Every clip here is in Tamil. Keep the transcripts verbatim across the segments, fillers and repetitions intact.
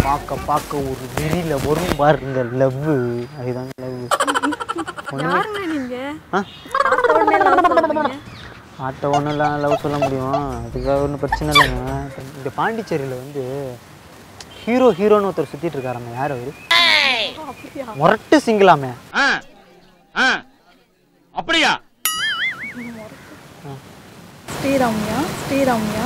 பார்க்க பார்க்க ஒரு வெறியில வரும் பாருங்க லவ். அதுதாங்க லவ். ஆட்ட ஒன்றுலாம் லவ் சொல்ல முடியும், அதுக்காக ஒன்றும் பிரச்சனை இல்லைங்க. இந்த பாண்டிச்சேரியில் வந்து ஹீரோ ஹீரோன்னு ஒருத்தர் சுற்றிட்டு இருக்காராங்க. யார் அவரு? முரட்டு சிங்கிளாமே. அப்படியா? ஸ்ரீராமியா ஸ்ரீராமியா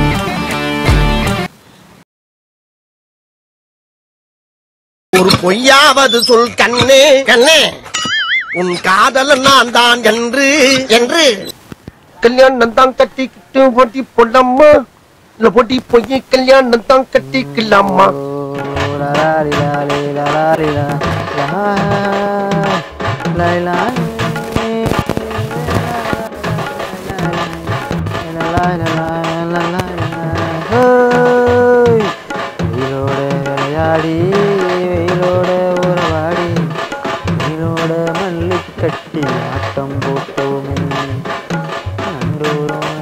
ஒரு பொய்யாவது சொல் கண்ணே கண்ணே, உன் காதல் நான் தான் என்று என்று கல்யாணம் தான் கட்டிக்கிட்டு போட்டி போடலாமா, இல்ல போட்டி பொய் கல்யாணம் தான் கட்டிக்கலாமா? வெயிலோட விளையாடி வெயிலோட உறவாடி வெயிலோட மல்லி கட்டி ஆட்டம் போட்டோமே நண்டூரம்.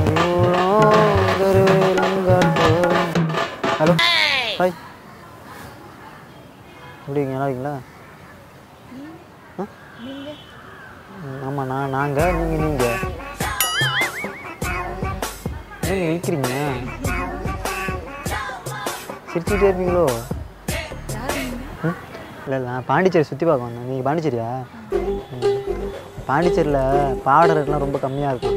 ஹலோ ஹாய், எப்படிங்க? நல்லா இருக்கீங்களா? ஆமாம், நான் நாங்கள் நீங்கள் நீங்கள் நீங்கள் இருக்கிறீங்க, சிரிச்சுக்கிட்டே இருப்பீங்களோ? ம் இல்லை இல்லை, நான் பாண்டிச்சேரி சுற்றி பார்க்க வந்தேன். நீங்கள் பாண்டிச்சேரியா? பாண்டிச்சேரியில் பாவாடை ரேட்லாம் ரொம்ப கம்மியாக இருக்கும்.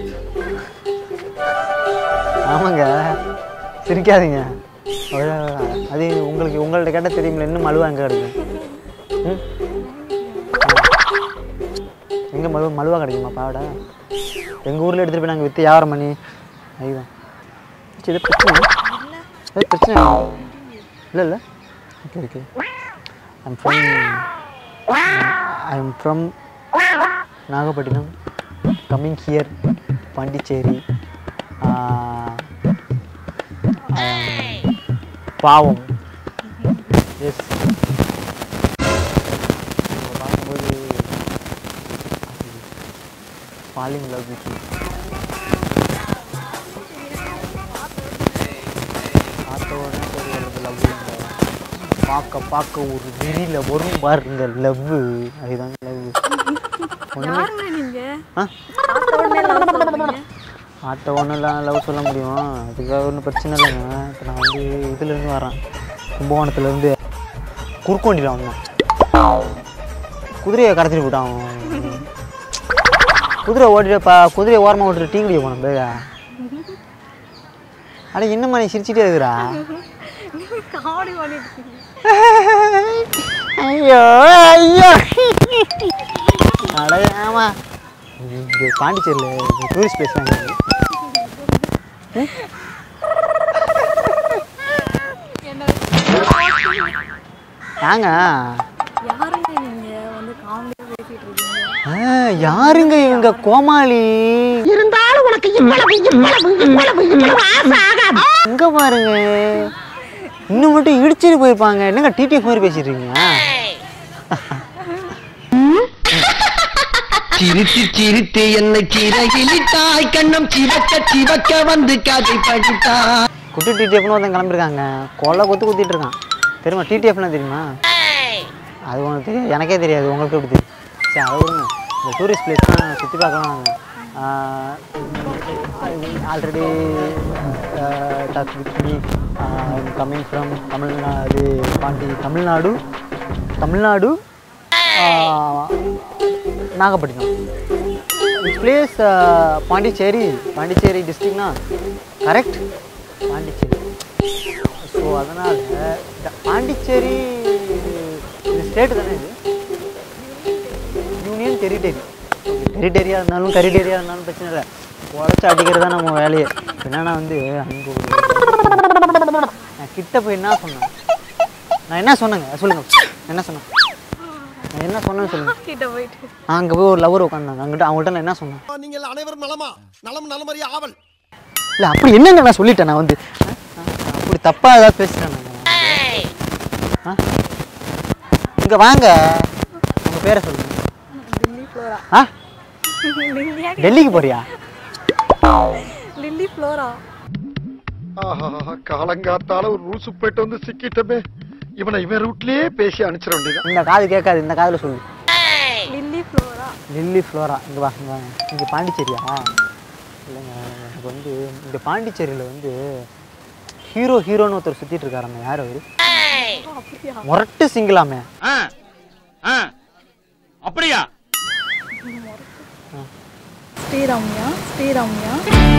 ஆமாங்க, சிரிக்காதீங்க. அது உங்களுக்கு உங்கள்கிட்ட கேட்டால் தெரியுமில்ல, இன்னும் மலுவா எங்கே கிடைக்கும்? ம் எங்கே மலுவா மலுவா கிடைக்குமா பாவாடை? எங்கள் ஊரில் எடுத்துகிட்டு போய் நாங்கள் விற்று வியாபாரம் பண்ணி அதுதான். இது பிரச்சனை அது பிரச்சனை இல்லை இல்லை. Okay okay. I'm from I'm from Nagapattinam, coming here Pondicherry. பாவம். எஸ், பார்க்கும்போது ஃபாலிங் லவ் வித் யூ. பார்க்க பார்க்க ஒரு வெறியில வரும் பாருங்க லவ். அதுதாங்க லவ். ஆட்ட ஒன்றுலாம் லவ் சொல்ல முடியும், அதுக்காக ஒன்றும் பிரச்சனை இல்லைங்க. இப்போ நான் வந்து இதுலேருந்து வரேன், கும்பகோணத்துலேருந்து குறுக்கோண்டியில் வந்தேன். குதிரையை கடத்திட்டு போட்டான் அவன். குதிரை ஓட்டிட்டு குதிரையை ஓரமாக ஓட்டிட்டு டீ குடிக்க போனேன் பேக. அட என்னம்மா நீ சிரிச்சுட்டே இருக்கிறா? ஐயோ ஐயோ அட ஆமா, இது பாண்டிச்சேரியில் டூரிஸ்ட் பிளேஸ் தாங்க. ஏங்க யாருங்க இவங்க? கோமாளி இருந்தாலும் உனக்கு இவ்வளவு இவ்வளவு இவ்வளவு இவ்வளவு ஆசை ஆகாது. எங்க பாருங்க, இன்னும் மட்டும் இடிச்சுட்டு போயிருப்பாங்க. என்னங்க டிடிஎஃப் மாதிரி பேசிட்டு இருக்கீங்க? சிரித்து சிரித்து என்னை சிறகிலிட்டாய், கண்ணம் சிவக்க சிவக்க வந்து கதை படித்தா. குட்டி டிடிஎஃப்னு ஒருத்தன் கிளம்பிருக்காங்க, கொலை கொத்து குத்திட்டு இருக்கான். தெரியுமா டிடிஎஃப்லாம் தெரியுமா? அது உங்களுக்கு தெரியாது, எனக்கே தெரியாது, உங்களுக்கு எப்படி தெரியும்? சரி அதை விடுங்க. இந்த டூரிஸ்ட் பிளேஸ்லாம் சுற்றி பார்க்கலாம். Already talk with me, coming from Tamil Nadu Pondy Tamil Nadu Tamil Nadu Nagapattinam. Which place? Pondicherry. Pondicherry டிஸ்ட்ரிக்ட்னா கரெக்ட், பாண்டிச்சேரி. ஸோ அதனால் இந்த பாண்டிச்சேரி இது ஸ்டேட்டு தானே, இது யூனியன் டெரிட்டரி. டெரிட்டரியாக இருந்தாலும் கரிட்டரியாக இருந்தாலும் பிரச்சனை இல்லை, உடச்சி அடிக்கிறது தான் நம்ம வேலையே. என்னன்னா வந்து அங்கே ஒரு நான் கிட்ட போய் என்ன சொன்னேன், நான் என்ன சொன்னேங்க சொல்லுங்கள், என்ன சொன்னேன், நான் என்ன சொன்னேன்னு சொல்லுங்கள். அங்கே போய் ஒரு லவர் உட்காந்தாங்க, அங்கிட்ட அவங்கள்ட்ட நான் என்ன சொன்னேன்? நீங்கள் அனைவரும் நலமா? நலம் நலமறிய ஆவல். இல்லை அப்படி என்னங்க நான் சொல்லிட்டேன், நான் வந்து அப்படி தப்பாக ஏதாவது பேசுகிறேன் நான். இங்கே வாங்க, உங்கள் பேரை சொல்லுங்கள். ஆ டெல்லிக்கு போறியா? Lily Flora. ஆஹா, காலங்காத்தால ஒரு ரூசு போயிட்டு வந்து சிக்கிட்டமே, இவனை இவன் ரூட்லயே பேசி அனுப்பிச்சிட வேண்டியது. இந்த காது கேட்காது, இந்த காதில் சொல்லு. Lily Flora. Lily Flora. இங்கே வா, இங்கே வாங்க. இங்கே பாண்டிச்சேரியா? இல்லைங்க, எனக்கு வந்து இந்த பாண்டிச்சேரியில் வந்து ஹீரோ ஹீரோன்னு ஒருத்தர் சுற்றிட்டு இருக்காருங்க. யார் அவர்? முரட்டு சிங்கிளாமே. அப்படியா? ஸ்ரீரம்யா. ஸ்ரீரம்யா.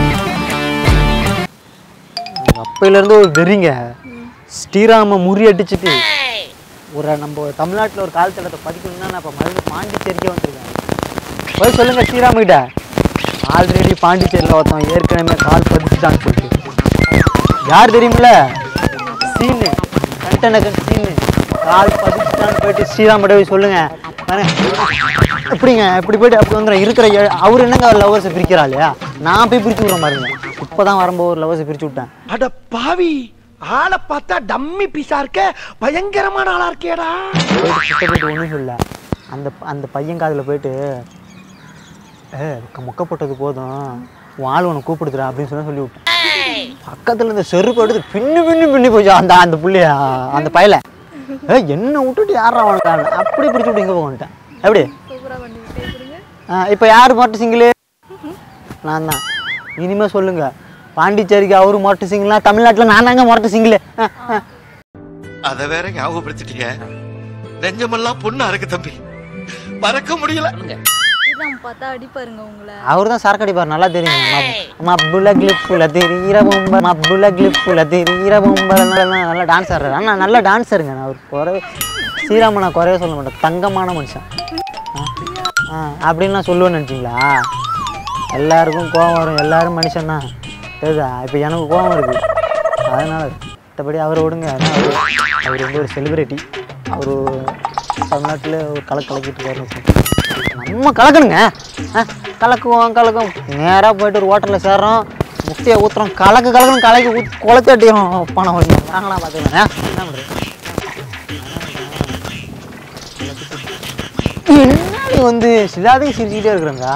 அப்பையிலேருந்து ஒரு வெறிங்க. ஸ்ரீராம முறியடிச்சுட்டு ஒரு நம்ம தமிழ்நாட்டில் ஒரு கால் தடத்தை பதிக்கணும்னா நான் இப்போ மறுபடியும் பாண்டிச்சேரிக்கே வந்துருக்கேன். போய் சொல்லுங்க ஸ்ரீராமுகிட்ட, ஆல்ரெடி பாண்டிச்சேரியில் ஒருத்தன் ஏற்கனவே கால் பதிச்சுட்டான்னு சொல்லிட்டு. யார் தெரியுமில்ல? சீனு, கண்டனகன் சீனு கால் பதிச்சுட்டான்னு போயிட்டு ஸ்ரீராமுகிட்ட போய் சொல்லுங்க. எப்படிங்க இப்படி போயிட்டு அப்படி வந்துடும் இருக்கிற அவர் என்னங்க அவர் லவர்ஸை பிரிக்கிறா இல்லையா? நான் போய் பிரிச்சு விட்ற மாதிரிங்க. இப்போதான் வரும்போது ஒரு லவர்ஸை பிரிச்சு விட்டேன். அட பாவி, ஆளை பார்த்தா டம்மி பீஸா இருக்க, பயங்கரமான ஆளா இருக்கேடா. போயிட்டு ஒன்றும் சொல்ல, அந்த அந்த பையன் காதில் போயிட்டு ஏ மொக்க போட்டது போதும், உன் ஆள் உனக்கு கூப்பிடுதுடா அப்படின்னு சொன்ன சொல்லி விட்டேன். பக்கத்தில் இந்த செருப்பு எடுத்து பின்னு பின்னு பின்னி போச்சு அந்த அந்த புள்ளைய அந்த பையல. ஏ என்ன விட்டுட்டு யாரா வாழ்க்கான்னு அப்படி பிடிச்சி விட்டு இங்கே போகிட்டேன். எப்படி இப்போ யார் மொட்டை சிங்கிளு? நான் தான். இனிமேல் சொல்லுங்க பாண்டிச்சேரிக்கு அவரு மொட்டை சிங்கிள்னா தமிழ்நாட்டில் நான் தாங்க மொட்டை சிங்கிளு. அதை வேற ஞாபகப்படுத்திட்டீங்க. நெஞ்சமெல்லாம் பொண்ணா இருக்கு தம்பி, மறக்க முடியல. பார்த்தா அடிப்பாருங்க உங்களை. அவர் தான் சரக்கு அடிப்பார், நல்லா தெரியுங்க. மப்புல கிளிப்புல தெரிகிற பொம்பை, மப்புல கிளிப்புல தெரிகிற பொம்பை. நல்லா டான்ஸ் ஆடுறாரு. ஆனால் நல்ல டான்ஸருங்க. நான் அவர் குறைய ஸ்ரீராம நான் குறைய சொல்ல மாட்டேன், தங்கமான மனுஷன். ஆ அப்படின்னு நான் சொல்லுவேன்னு நினச்சிங்களா? எல்லாருக்கும் கோபம் வரும், எல்லோரும் மனுஷன் தான் தெரியுதா? இப்போ எனக்கு கோபம் இருக்குது, அதனால் மற்றபடி அவரை விடுங்க. அவர் அவர் வந்து ஒரு செலிபிரிட்டி. அவர் தமிழ்நாட்டில் ஒரு கலக்கு கலக்கிட்டு இருக்காரு. நம்ம கலக்கணுங்க, கலக்குவோம் கலக்கும். நேராக போயிட்டு ஒரு ஹோட்டலில் சேர்றோம், முட்டையை ஊற்றுறோம், கலக்கு கலக்கணும், கலக்கி ஊற்றி குளத்தட்டியும் பணம் வரணும். நாங்களாம் பார்த்துக்கோங்க. என்ன பண்ணுறது? என்ன வந்து சிலாதையும் சிரிச்சுக்கிட்டே இருக்கிறேங்க.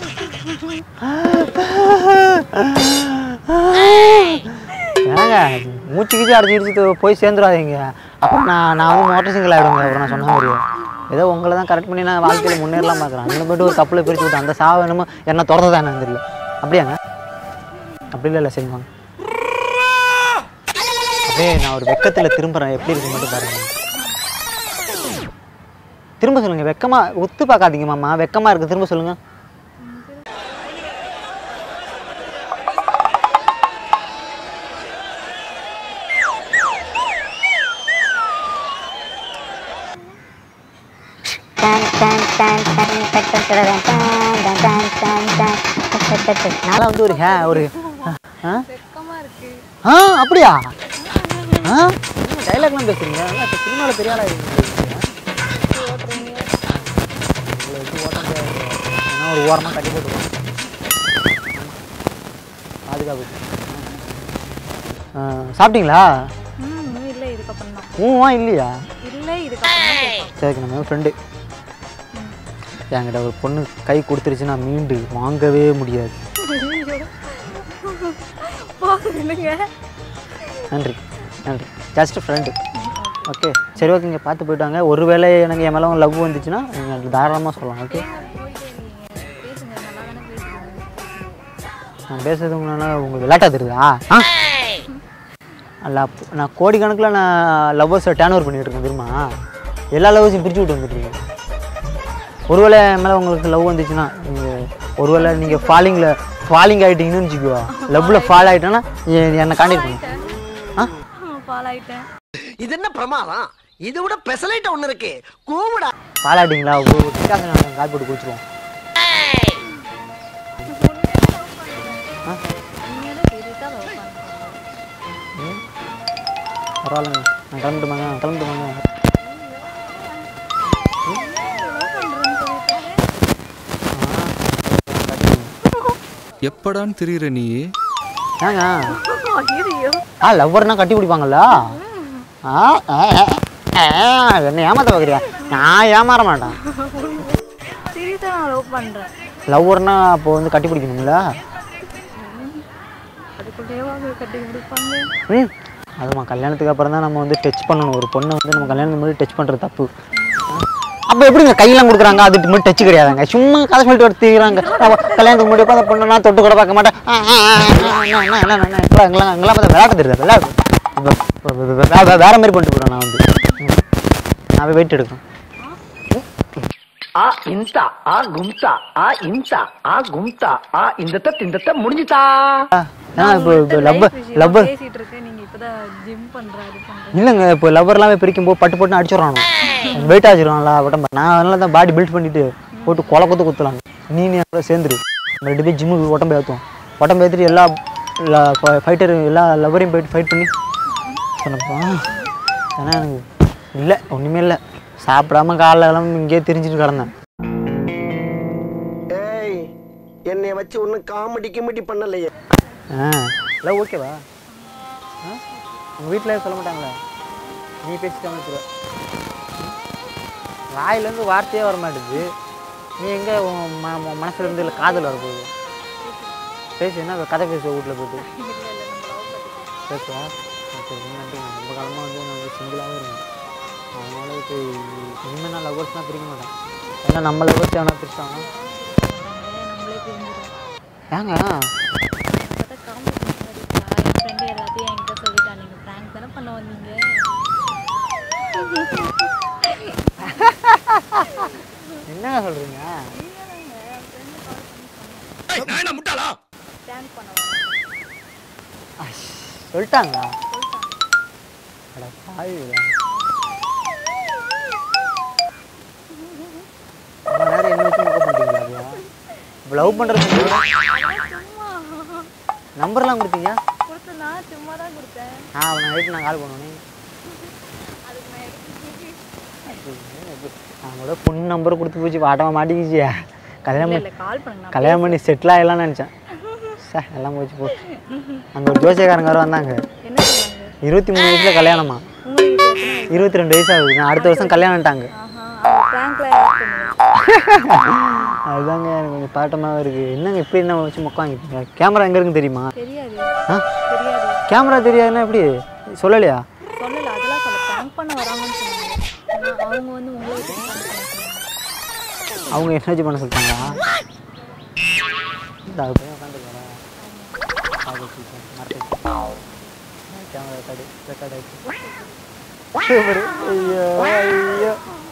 ஏங்க மூச்சு கீச்சு அடிச்சு அடிச்சுட்டு போய் சேர்ந்துடாதீங்க. அப்புறம் நான் நான் வந்து மோட்டர் சிங்கிள் ஆகிடுங்க. அப்புறம் நான் சொன்ன மாதிரி ஏதோ உங்களை தான் கரெக்ட் பண்ணி நான் வாழ்க்கையில் முன்னேறலாம் பார்க்குறேன். அங்கே போய்ட்டு ஒரு கப்பலை பிரித்து விட்டேன். அந்த சாவை என்னமோ என்ன திறந்ததா என்னன்னு தெரியல. அப்படியாங்க? அப்படி இல்லை இல்லை சரிங்க. அதே நான் ஒரு வெக்கத்தில் திரும்புகிறேன், எப்படி இருக்கு மட்டும் பாருங்க. திரும்ப சொல்லுங்கள். வெக்கமாக ஒத்து பார்க்காதீங்க மாமா, வெக்கமாக இருக்குது. திரும்ப சொல்லுங்கள். நான் வந்து ஒரு ஹே ஒரு ஆ அப்படியா? ஆ டைலாக்லாம் பேசுறீங்க. இப்போ சினிமாவில் பெரிய ஆளாக இருக்கீங்க. ஏன்னா ஒரு ஓரமாக கட்டி போட்டுருவோம், பாதுகாப்பு. சாப்பிட்டீங்களா? இல்லை இதுக்கப்புறம் தான். ஊவா இல்லையா? இல்லை இதுக்கப்புறம். சரிங்க, நம்ம ஃப்ரெண்டு என்கிட்ட ஒரு பொண்ணு கை கொடுத்துருச்சுன்னா மீண்டு வாங்கவே முடியாது. நன்றி நன்றி, ஜஸ்ட் ஃப்ரெண்டு. ஓகே சரி ஓகேங்க, பார்த்து போயிட்டாங்க. ஒருவேளை எனக்கு என் மேலே லவ் வந்துச்சுன்னா நீங்கள் தாராளமாக சொல்லலாம். ஓகே நான் பேசுறது உங்களுக்கு உங்களுக்கு விளையாட்டா தெரியுதா? ஆ அல்ல நான் கோடிக்கணக்கில் நான் லவ்வர்ஸை டேன் ஓவர் பண்ணிகிட்டு இருக்கேன் தெரியுமா? எல்லா லவ்வர்ஸையும் பிரித்து விட்டு வந்துட்டுருக்கேன். ஒருவேளை மேலே உங்களுக்கு லவ் வந்துச்சுன்னா நீங்கள் ஒருவேளை நீங்கள் ஃபாலிங்கில் ஃபாலிங் ஆகிட்டீங்கன்னு வச்சுக்குவா, லவ்வில் ஃபால் ஆகிட்டேன்னா என்னை கான்டாக்ட் பண்ணுங்க. ஆ ஃபால் ஆகிட்டேன். இது என்ன பிரமாதம்? இதை விட பெசலைட்ட ஒன்று இருக்கு, கூவிடா. ஃபால் ஆகிட்டீங்களா? கால் போட்டு குடிச்சிருவோம். பரவாயில்லைங்க, நான் கிளம்பிட்டுமாங்க கிளம்பிட்டுமாங்க எப்படான்னு தெரியுற நீ? ஏங்க ஆ லவ்வர்னா கட்டி பிடிப்பாங்கல்ல? ஆ என்ன ஏமாத்த பார்க்குறியா? நான் ஏமாற மாட்டேன். லவ்வர்னா அப்போ வந்து கட்டி பிடிக்கணுங்களா? ம் அதுமா கல்யாணத்துக்கு அப்புறம் தான் நம்ம வந்து டச் பண்ணணும். ஒரு பொண்ணை வந்து நம்ம கல்யாணத்துக்கு முன்னாடி டச் பண்ணுறது தப்பு. அப்போ எப்படிங்க கையெல்லாம் கொடுக்குறாங்க? அதுக்கு முன்னாடி டச் கிடையாதுங்க. சும்மா கதை சொல்லிட்டு வர தீராங்க. கல்யாணத்துக்கு முன்னாடி அந்த பொண்ணை நான் தொட்டு கூட பார்க்க மாட்டேன். அங்கெல்லாம் அங்கெல்லாம் பார்த்தா விளையாட்டு தெரியுது. விளையாட்டு வேற மாதிரி பண்ணிட்டு போகிறேன். நான் வந்து நான் போய் வெயிட் எடுக்கணும். ஆ இன்தா ஆ கும்தா ஆ இன்தா ஆ கும்தா ஆ இந்த இந்த முடிஞ்சுதா. இப்போ இப்போ லவ்வர் லவ்வர் பேசிட்டு இருக்கேன், நீங்க இப்பதான் ஜிம் பண்றாரு பண்றீங்க. இல்லைங்க. இப்போ லவ்வர் எல்லாமே பிரிக்கும் போது பட்டு போட்டு அடிச்சிடறானோ, வெயிட் ஆச்சிடுவான்ல உடம்பு. நான் அதனால தான் பாடி பில்ட் பண்ணிட்டு போட்டு கொலை கொத்து குத்துலாங்க. நீ நீ கூட சேர்ந்துரு. நம்ம ரெண்டு பேர் ஜிம்முக்கு உடம்பு ஏற்றுவோம். உடம்பு ஏற்றிட்டு எல்லா ஃபைட்டர் எல்லா லவ்வரையும் போயிட்டு ஃபைட் பண்ணி சொன்னப்போ ஏன்னா எனக்கு இல்லை ஒன்றுமே இல்லை. சாப்பிடாம காலைல எல்லாம் இங்கேயே தெரிஞ்சுட்டு கிடந்தேன். ஏய் என்னை வச்சு ஒன்றும் காமெடி கிமெடி பண்ணலையே. ஆ எல்லாம் ஓகேவா? ஆ உங்கள் வீட்டில் சொல்ல மாட்டாங்களே நீ பேசிட்டாமல் இருக்கிற? வாயிலேருந்து வார்த்தையே வர மாட்டேது. நீ எங்கே ம மனசுல இருந்து இல்லை காதல் வரப்போகுது? பேசு. என்ன கதை பேசுவ வீட்டில் போய்ட்டு பேசுவா? சரி நன்றி. ரொம்ப காலமாக வந்து நான் வந்து சிங்கிளாகவே இருக்கேன். அதனால இப்போ இனிமேல் நான் லவ்வர்ஸ்லாம் பிரிக்க மாட்டேன். ஏன்னா நம்ம லவ்வர்ஸ் எவனா பிரிச்சாங்கன்னா நம்மளே தெரிஞ்சிடும். ஏங்க பார்த்தா காமெடி என் ஃப்ரெண்டு எல்லாத்தையும் என்கிட்ட சொல்லிட்டா, நீங்க பிராங்க் தானே பண்ண வந்தீங்க. என்னங்க சொல்கிறீங்க? முட்டாளா பிராங்க் பண்ண சொல்லிட்டாங்களா? அட பாவிங்களா. ரொம்ப நேரம் என்ன வச்சு முக்க பண்ணிட்டீங்களா? அப்படியா இப்போ லவ் பண்ணுறது சும்மா நம்பர்லாம் கொடுத்தீங்க? கொடுத்தனா சும்மா தான் கொடுத்தேன். ஆ அவனை நைட்டு நான் கால் பண்ணுவேன். அதுக்கு நான் எடுத்து நான் கூட பொண்ணு நம்பர் கொடுத்து போச்சு. வாட்டமாக மாட்டிக்கிச்சியா? கல்யாணம் இல்லை கால் பண்ணுங்க. கல்யாணம் பண்ணி செட்டில் ஆகலாம்னு நினச்சேன். சார் எல்லாம் போச்சு போ. அங்கே ஒரு ஜோசியக்காரங்க வர வந்தாங்க. என்ன சொன்னாங்க? இருபத்தி மூணு வயசில் கல்யாணமா? உங்களுக்கு எத்தனை? இருபத்தி ரெண்டு வயசு ஆகுது. நான் அடுத்த வருஷம் கல்யாணம்ட்டாங்க. ஆஹா பிராங்க்ல பண்ணுவேன். அதுதாங்க எனக்கு கொஞ்சம் பாட்டமாக இருக்குது. என்னங்க இப்படி என்ன வச்சு மொக்க வாங்கிட்டீங்க? கேமரா எங்கே இருக்குன்னு தெரியுமா? தெரியாது ஆ தெரியாது. கேமரா தெரியாதுன்னா எப்படி சொல்லலையா? சொல்லல. அதெல்லாம் சொல்ல பிராங்க் பண்ண வராங்கன்னு சொன்னாங்க. ஆனா அவங்க வந்து உங்களை வச்சு prank பண்ண சொன்னாங்க. அவங்க என்னாச்சு பண்ண சொல்லிட்டாங்களா? இந்த அது போய் உட்காந்து போகிறேன். கேமரா ரெக்கார்டு ரெக்கார்ட் ஆகிடுச்சு. ஐயோ ஐயோ.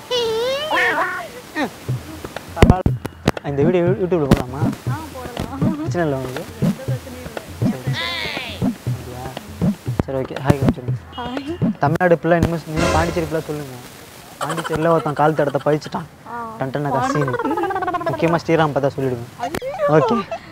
இந்த வீடியோ யூடியூப்ல போடலாமா? ஆ போடலாம். பிரச்சனை இல்லை உங்களுக்கு? எந்த பிரச்சனையும் இல்லை. அப்படியா? சரி ஓகே. ஹாய் காமிச்சிருங்க. ஹாய். தமிழ்நாடு பிள்ளை இனிமேல் நீங்கள் பாண்டிச்சேரி பிள்ளை சொல்லுங்கள். பாண்டிச்சேரியில் ஒருத்தன் கால் தடத்தை பழிச்சிட்டான். டன்டன கசீனு. முக்கியமாக ஸ்ரீராம் பார்த்தா சொல்லிவிடுங்க. ஓகே.